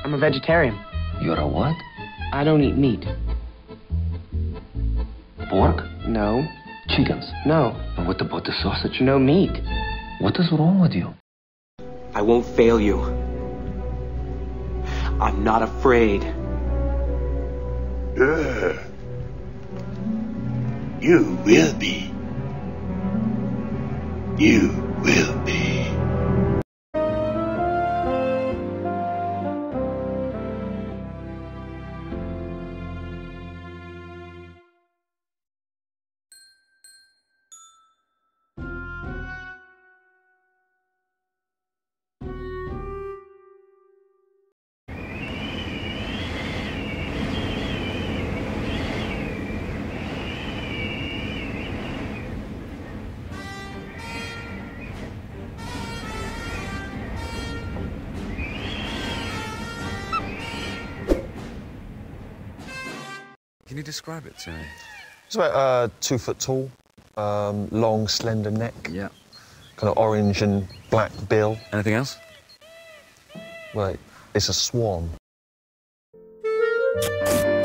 I'm a vegetarian. You're a what? I don't eat meat. Pork? No. Chickens? No. And what about the sausage? No meat. What is wrong with you? I won't fail you. I'm not afraid. You will be. You will be. Can you describe it to me? It's about 2 foot tall, long, slender neck. Yeah. Kind of orange and black bill. Anything else? Well, it's a swan.